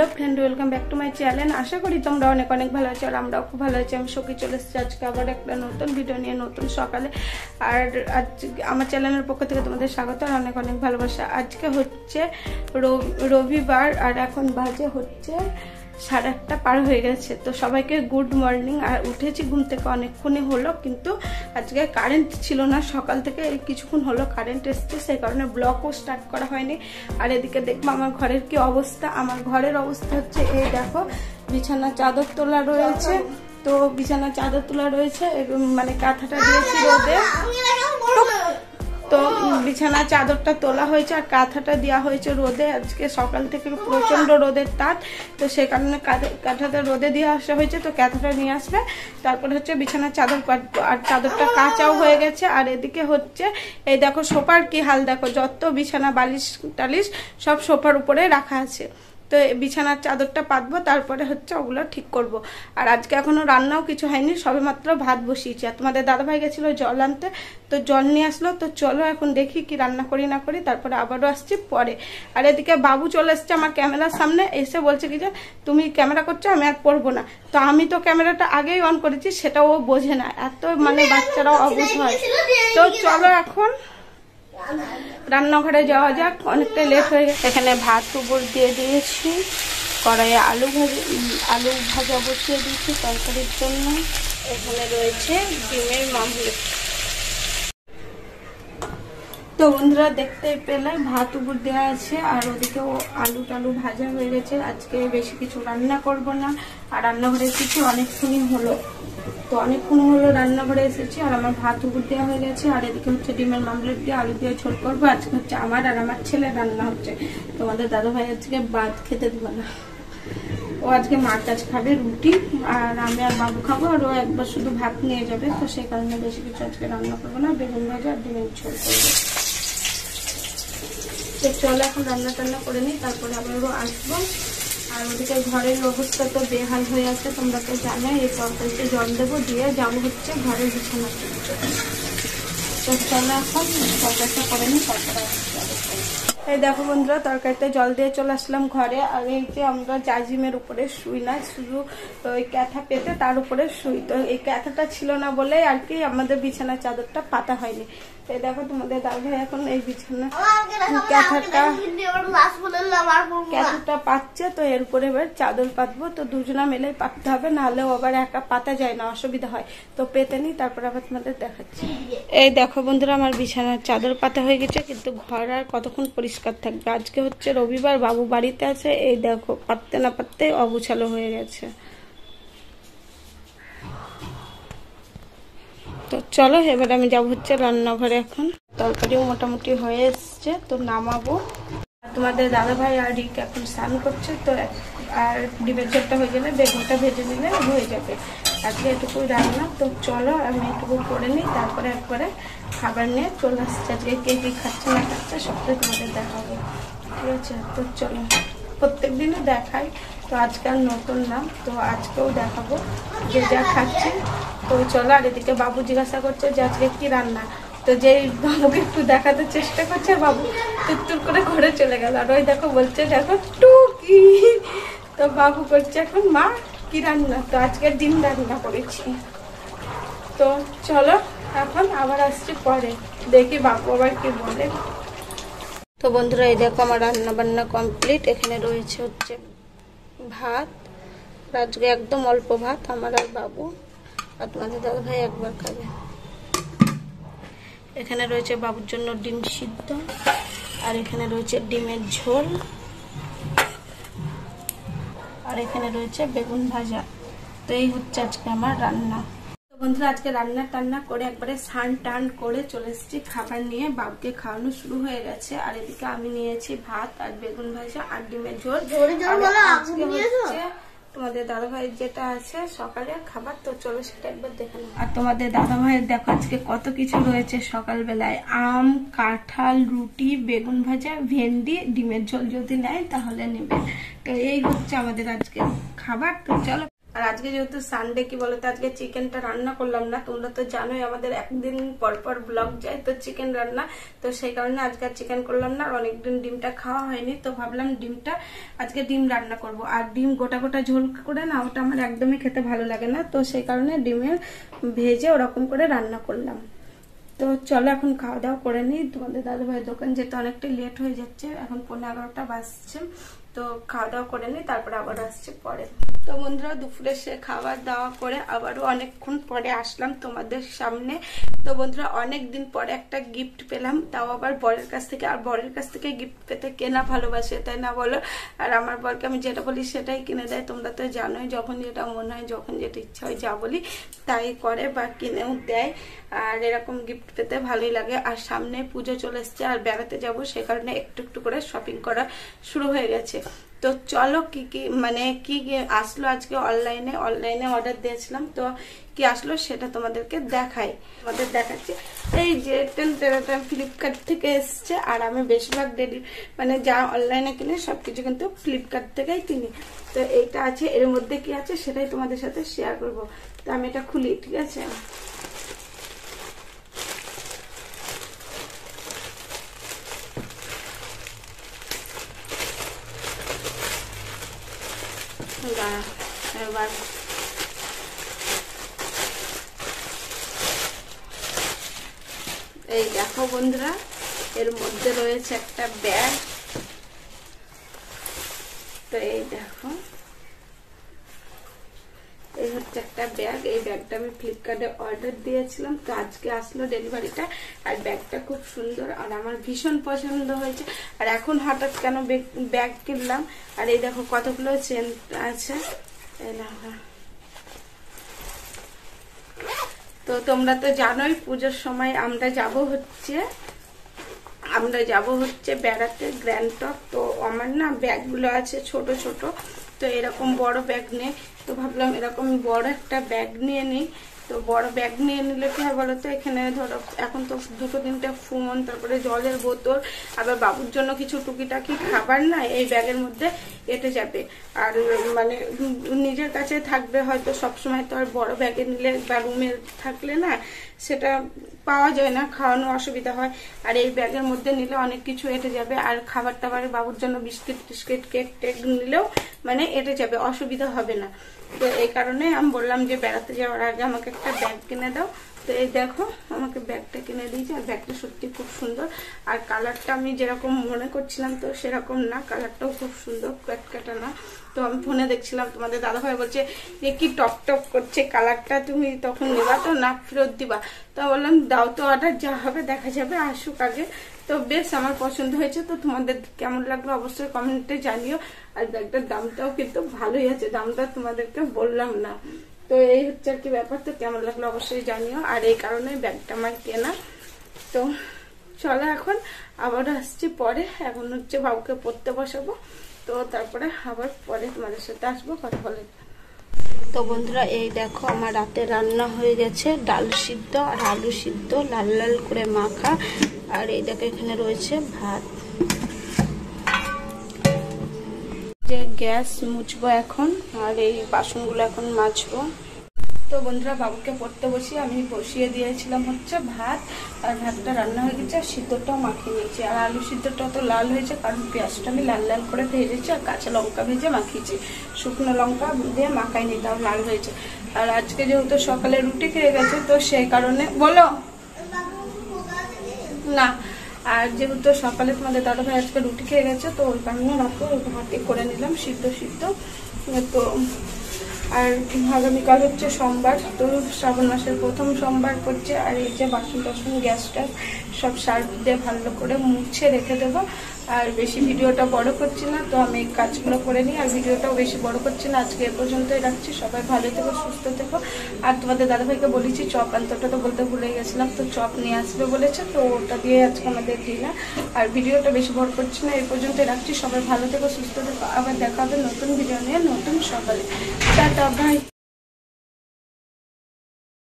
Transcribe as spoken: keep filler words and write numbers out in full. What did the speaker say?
Hello friend welcome back to my channel. आशा करी तुम्हारा अनेक अनेक भालो आछो और आमराओ खूब भालो आछि। आमि शोकी चले एसेछि आजके आबार एकटा नतुन भिडियो निये नतुन सकाले और आज आमार चैनेलेर पक्ष थेके तोमादेर स्वागत और अनेक अनेक भालोबासा। आजके होच्छे रविवार और एखन बाजे होच्छे साढ़े आठटा पार हो गेছে। तो सबाइके गुड मर्निंग। और उठेছি घुम থেকে অনেকক্ষণই হলো, কিন্তু আজকে কারেন্ট ছিল না, সকাল থেকে কিছুক্ষণ হলো কারেন্ট এসেছে, সেই কারণে ব্লগও স্টার্ট করা হয়নি। আর এদিকে দেখবো আমার ঘরের কি অবস্থা। আমার ঘরের অবস্থা হচ্ছে এই দেখো, বিছানা চাদর তোলা রয়েছে। তো বিছানা চাদর তোলা রয়েছে, মানে কাঁথাটা দিয়েছি রোদে। তো বিছানা চাদরটা তোলা হয়েছে আর কাঁথাটা দেওয়া হয়েছে রোদে। আজকে সকাল থেকে প্রচন্ড রোদের তাপ, তো সেই কারণে কাঁথাটা রোদে দিয়ে আসা হয়েছে। তো কাঁথাটা নিয়ে আসবে, তারপরে হচ্ছে বিছানা চাদর কাটবো। আর চাদরটা কাঁচাও হয়ে গেছে। আর এদিকে হচ্ছে এই দেখো সোফার কি হাল দেখো, যত বিছানা বালিশ টালিশ সব সোফার উপরে রাখা আছে। তো বিছানার চাদরটা পাতবো, তারপরে হচ্ছে ওগুলো ঠিক করব। আর আজকে এখনো রান্নাও কিছু হয়নি, সবে মাত্র ভাত বসিয়েছি। আর তোমাদের দাদাভাই গেছিল জল আনতে, তো জল নিয়ে আসলো। তো চলো এখন দেখি কি রান্না করি না করি, তারপরে আবারও আসছি পরে। আর এদিকে বাবু চলে এসছে আমার ক্যামেরার সামনে, এসে বলছে কি যে তুমি ক্যামেরা করছো, আমি আর করবো না। তো আমি তো ক্যামেরাটা আগেই অন করেছি, সেটা ও বোঝে না, এত মানে বাচ্চারাও অবুঝ হয়। তো চলো এখন রান্নাঘরে যাওয়া যাক, অনেকটা লেট হয়ে গেছে। এখানে ভাত উপর দিয়ে দিয়েছি, কড়াইয়ে আলু ভাজি আলু ভাজা বসিয়ে দিয়েছি তরকারির জন্য। এখানে রয়েছে ডিমের মামলেট। তো বন্ধুরা দেখতেই পেলে ভাত উপর দেওয়া আছে, আর ওদিকেও আলু টালু ভাজা হয়ে গেছে। আজকে বেশি কিছু রান্না করব না। আর রান্নাঘরে কিছু অনেকক্ষণই হলো, তো অনেকক্ষণ হলো রান্নাঘরে এসেছি। আর আমার ভাত উপর দেওয়া হয়ে গেছে। আর এদিকে হচ্ছে ডিমের মামলেট দিয়ে আলু দিয়ে ঝোল করবো। আজকে হচ্ছে আমার আর আমার ছেলে রান্না হচ্ছে। তোমাদের দাদাভাই আজকে ভাত খেতে দেবো না, ও আজকে মার কাছে খাবে রুটি, আর আমি আর বাবু খাবো। আর ও একবার শুধু ভাত নিয়ে যাবে, তো সেই কারণে বেশি কিছু আজকে রান্না করবো না, বেগুন ভাজা আর ডিমের ঝোল করবো। তো চলো এখন রান্না টান্না করে নিই, তারপরে আবারও আসবো। আর ওদিকে ঘরের অবস্থা তো বেহাল হয়ে আছে, তোমরা তো জানো। এই তরকারিতে জল দেবো, দিয়ে যাবো হচ্ছে ঘরের বিছানা তুলতে। তো চলো এখন তরকারিটা করে নিই, তারপরে এই দেখো বন্ধুরা তরকারিতে জল দিয়ে চলে আসলাম ঘরে। আর এই যে আমরা জাজিমের উপরে শুই না, শুধু ওই ক্যাথা পেতে তার উপরে শুই। তো এই ক্যাথাটা ছিল না বলে আর কি আমাদের বিছানার চাদরটা পাতা হয়নি। এই দেখো তোমাদের দাদাভাই এখন এই বিছানা ক্যাথাটা ক্যাথাটা পাচ্ছে, তো এর উপরে এবার চাদর পাতবো। তো দুজনা মিলে পাততে হবে, নাহলেও আবার একা পাতা যায় না, অসুবিধা হয়। তো পেতে নিই, তারপর আবার তোমাদের দেখাচ্ছি। এই দেখো বন্ধুরা আমার বিছানার চাদর পাতা হয়ে গেছে, কিন্তু ঘর আর কতক্ষণ পরিষ্কার থাকবে। আজকে হচ্ছে রবিবার, বাবু বাড়িতে আছে। এই দেখো পাততে না পাততে অগুছালো হয়ে গেছে। তো চলো এবার আমি যাবো হচ্ছে রান্নাঘরে। এখন তরকারিও মোটামুটি হয়ে এসছে, তো নামাবো। তোমাদের দাদাভাই আর রিক এখন স্নান করছে। তো আর ডিমের ঝোলটা হয়ে গেলে বেগুনটা ভেজে নিলে হয়ে যাবে। আজকে এটুকুই রান্না। তো চলো আমি এটুকু করে নিই, তারপরে একবারে খাবার নিয়ে চলে আসছে। আজকে কে কী খাচ্ছে না খাচ্ছে সবটাই তোমাদের দেখাবো, ঠিক আছে? তো চলো, প্রত্যেক দিনও দেখাই, তো আজকাল নতুন নাম, তো আজকেও দেখাবো যে যা খাচ্ছে। তো চলো। আর এদিকে বাবু জিজ্ঞাসা করছে যে আজকে কি রান্না। তো যেই বাবুকে একটু দেখাতে চেষ্টা করছে, বাবু তুত্তুর করে ঘরে চলে গেল। আর ওই দেখো বলছে দেখো টুকি। তো বাবু করছে এখন মা কি রান্না। তো আজকে ডিম রান্না করেছি। তো চলো এখন আবার আসছি পরে, দেখি বাবু আবার কি বলে। তো বন্ধুরা এই দেখো আমার রান্না বান্না কমপ্লিট। এখানে রয়েছে হচ্ছে ভাত, আজকে একদম অল্প ভাত আমার আর বাবু, আর তোমাদের দাদা ভাই একবার খাবে। এখানে রয়েছে বাবুর জন্য ডিম সিদ্ধ, আর এখানে রয়েছে ডিমের ঝোল, আর এখানে রয়েছে বেগুন ভাজা। তো এই হচ্ছে আজকে আমার রান্না। তো বন্ধুরা আজকে রান্না টান্না করে একবারে স্নান টান করে চলে এসেছি খাবার নিয়ে। বাবুকে খাওয়ানো শুরু হয়ে গেছে। আর এদিকে আমি নিয়েছি ভাত আর বেগুন ভাজা আর ডিমের ঝোল। আজকে হচ্ছে তোমাদের দাদাভাইয়ের যেটা আছে সকালে খাবার, তো চলো সেটা একবার দেখে নাও। আর তোমাদের দাদাভাইয়ের দেখো আজকে কত কিছু রয়েছে সকালবেলায়, আম, কাঁঠাল, রুটি, বেগুন ভাজা, ভেন্ডি, ডিমের ঝোল যদি নেয় তাহলে নেবে। তো এই হচ্ছে আমাদের আজকে খাবার। তো চলো আর আজকে যেহেতু সানডে কি বলতো, আজকে চিকেনটা রান্না করলাম না। তোমরা তো জানোই আমাদের একদিন পর পর ব্লগ যায় তো চিকেন রান্না, তো সেই কারণে আজকে চিকেন করলাম না। আর অনেকদিন ডিমটা খাওয়া হয়নি, তো ভাবলাম ডিমটা আজকে ডিম রান্না করব। আর ডিম গোটা গোটা ঝোল করে না, ওটা আমার একদমই খেতে ভালো লাগে না, তো সেই কারণে ডিমের ভেজে ওরকম করে রান্না করলাম। তো চলো এখন খাওয়া দাওয়া করে নিই। তোমাদের দাদা ভাইয়ের দোকান যেতে অনেকটাই লেট হয়ে যাচ্ছে, এখন পনেরো এগারোটা বাজছে। তো খাওয়া দাওয়া করে নিই, তারপরে আবার আসছে পরে। তো বন্ধুরা দুপুরে সে খাওয়া দাওয়া করে আবারও অনেকক্ষণ পরে আসলাম তোমাদের সামনে। তো বন্ধুরা অনেক দিন পরে একটা গিফট পেলাম, তাও আবার বরের কাছ থেকে। আর বরের কাছ থেকে গিফট পেতে কেনা ভালোবাসে, তাই না বলো? আর আমার বরকে আমি যেটা বলি সেটাই কিনে দেয়। তোমরা তো জানোই, যখন যেটা মনে হয়, যখন যেটা ইচ্ছা হয়, যা বলি তাই করে বা কিনেও দেয়। আর এরকম গিফট পেতে ভালোই লাগে। আর সামনে পুজো চলে এসছে, আর বেড়াতে যাব, সে কারণে একটু একটু করে শপিং করা শুরু হয়ে গেছে। তো চলো কি কি মানে কি কি আসলো আজকে অনলাইনে অনলাইনে অর্ডার দিয়েছিলাম, তো কি আসলো সেটা তোমাদেরকে দেখাই। তোমাদের দেখাচ্ছি এই যে টেন তেরোটা ফ্লিপকার্ট থেকে এসছে। আর আমি বেশিরভাগ ডেলি মানে যা অনলাইনে কিনি সবকিছু কিন্তু ফ্লিপকার্ট থেকেই কিনি। তো এইটা আছে, এর মধ্যে কি আছে সেটাই তোমাদের সাথে শেয়ার করব। তো আমি এটা খুলি, ঠিক আছে? এবার এই দেখো বন্ধুরা, এর মধ্যে রয়েছে একটা ব্যাগ। তো এই দেখো, এই হচ্ছে একটা ব্যাগ। এই ব্যাগটা আমি ফ্লিপকার্টে অর্ডার দিয়েছিলাম, তো আজকে আসলো ডেলিভারিটা। আর ব্যাগটা খুব সুন্দর, আর আমার ভীষণ পছন্দ হয়েছে। আর এখন হঠাৎ কেন ব্যাগ কিনলাম। আর এই দেখো কতগুলো চেন আছে, এই দেখো। তো তোমরা তো জানোই পুজোর সময় আমরা যাব হচ্ছে আমরা যাব হচ্ছে বেড়াতে গ্র্যান্ডটক। তো আমার না ব্যাগগুলো আছে ছোট ছোট, তো এরকম বড় ব্যাগ নেই। তো ভাবলাম এরকম বড় একটা ব্যাগ নিয়ে নিই। তো বড় ব্যাগ নিয়ে নিলে কি হয় বলো তো, এখানে ধরো এখন তো দুটো তিনটে ফোন, তারপরে জলের বোতল, আবার বাবুর জন্য কিছু টুকিটাকি খাবার না এই ব্যাগের মধ্যে এঁটে যাবে। আর মানে নিজের কাছে থাকবে হয়তো সবসময়, তো আর বড় ব্যাগে নিলে বা রুমে থাকলে না সেটা পাওয়া যায় না, খাওয়ানো অসুবিধা হয়। আর এই ব্যাগের মধ্যে নিলে অনেক কিছু এঁটে যাবে। আর খাবার টাবার বাবুর জন্য বিস্কিট টিস্কিট কেক টেক নিলেও মানে এঁটে যাবে, অসুবিধা হবে না। তো এই কারণে আমি বললাম যে বেড়াতে যাওয়ার আগে আমাকে একটা ব্যাগ কিনে দাও। তো এই দেখো আমাকে ব্যাগটা কিনে দিয়েছে। আর ব্যাগটা সত্যি খুব সুন্দর। আর কালারটা আমি যেরকম মনে করছিলাম তো সেরকম না, কালারটাও খুব সুন্দর, ক্যাটকাটা না। তো আমি ফোনে দেখছিলাম, তোমাদের দাদাভাই বলছে যে কি টক টক করছে কালারটা, তুমি তখন নেবা তো না ফেরত দিবা? তো বললাম দাও তো অর্ডার, যা হবে দেখা যাবে, আসুক আগে। তো বেশ আমার পছন্দ হয়েছে। তো তোমাদের কেমন লাগলো অবশ্যই কমেন্টে জানিও। আর ব্যাগটার দামটাও কিন্তু ভালোই আছে, দামটা তোমাদেরকে বললাম না। তো এই হচ্ছে আর কি ব্যাপার। তো কেমন লাগলো অবশ্যই জানিও। আর এই কারণে ব্যাগটা আমার কেনা। তো চলো এখন আবার আসছি পরে। এখন হচ্ছে বাবুকে পড়তে বসাবো, তো তারপরে আবার পরে তোমাদের সাথে আসবো, কথা বলে। তো বন্ধুরা এই দেখো আমার রাতে রান্না হয়ে গেছে, ডাল সিদ্ধ আর আলু সিদ্ধ লাল লাল করে মাখা। আর এই দেখো এখানে রয়েছে ভাত। যে গ্যাস মুছবো এখন, আর এই বাসনগুলো এখন মাজবো। তো বন্ধুরা বাবুকে পড়তে বসিয়ে আমি বসিয়ে দিয়েছিলাম হচ্ছে ভাত। আর ভাতটা রান্না হয়ে গেছে, আর সিদ্ধটাও মাখিয়ে নিয়েছি। আর আলু সিদ্ধটা তো লাল হয়েছে কারণ পেঁয়াজটা আমি লাল লাল করে ভেজেছি, আর কাঁচা লঙ্কা ভেজে মাখিয়েছি, শুকনো লঙ্কা দিয়ে মাখাইনি, তাও লাল হয়েছে। আর আজকে যেহেতু সকালে রুটি খেয়ে গেছে তো সেই কারণে বলো না। আর যেহেতু সকালে তোমাদের দাদা ভাই আজকে রুটি খেয়ে গেছে, তো ওই কারণে রাখো ভাতে করে নিলাম সিদ্ধ সিদ্ধ। তো আর আগামীকাল হচ্ছে সোমবার, তো শ্রাবণ মাসের প্রথম সোমবার করছে। আর এই যে বাসন টাসন গ্যাসটা সব সার্ফ দিয়ে ভালো করে মুছে রেখে দেবো। আর বেশি ভিডিওটা বড় করছি না, তো আমি কাজগুলো করে নিই। আর ভিডিওটাও বেশি বড় করছি না, আজকে এ পর্যন্তই রাখছি। সবাই ভালো থেকো, সুস্থ থেকো। আর তোমাদের দাদাভাইকে বলেছি চপ আনতে, ওটা তো বলতে ভুলে গেছিলাম। তো চপ নিয়ে আসবে বলেছে, তো ওটা দিয়ে আজকে আমাদের ডিনার। আর ভিডিওটা বেশি বড় করছি না, এই পর্যন্তই রাখছি। সবাই ভালো থেকো, সুস্থ থেকো। আবার দেখা হবে নতুন ভিডিও নিয়ে নতুন সকালে। Tata, by.